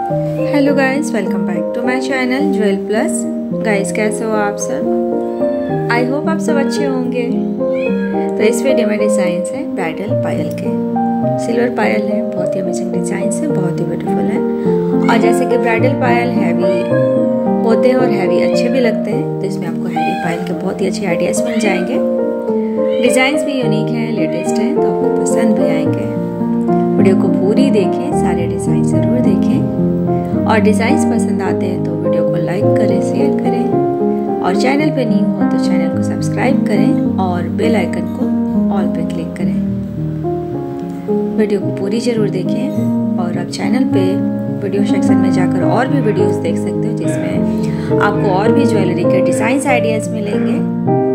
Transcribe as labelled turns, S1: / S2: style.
S1: Hello guys, welcome back to my channel jewel plus. Guys, कैसे हो आप सब? आई होप आप सब अच्छे होंगे। तो इस वीडियो में डिज़ाइंस है ब्राइडल पायल के। सिल्वर पायल है, बहुत ही अमेजिंग डिज़ाइंस है, बहुत ही ब्यूटीफुल है। और जैसे कि ब्राइडल पायल हैवी होते हैं और हैवी अच्छे भी लगते हैं, तो इसमें आपको हैवी पायल के बहुत ही अच्छे आइडियाज़ मिल जाएंगे। डिज़ाइंस भी यूनिक हैं, लेटेस्ट हैं, तो आपको पसंद भी आएंगे। वीडियो को पूरी देखें, सारे डिज़ाइन ज़रूर देखें, और डिज़ाइंस पसंद आते हैं तो वीडियो को लाइक करें, शेयर करें, और चैनल पे न्यू हो तो चैनल को सब्सक्राइब करें और बेल आइकन को ऑल पे क्लिक करें। वीडियो को पूरी ज़रूर देखें, और आप चैनल पे वीडियो सेक्शन में जाकर और भी वीडियोस देख सकते हो, जिसमें आपको और भी ज्वेलरी के डिज़ाइंस आइडियाज़ मिलेंगे।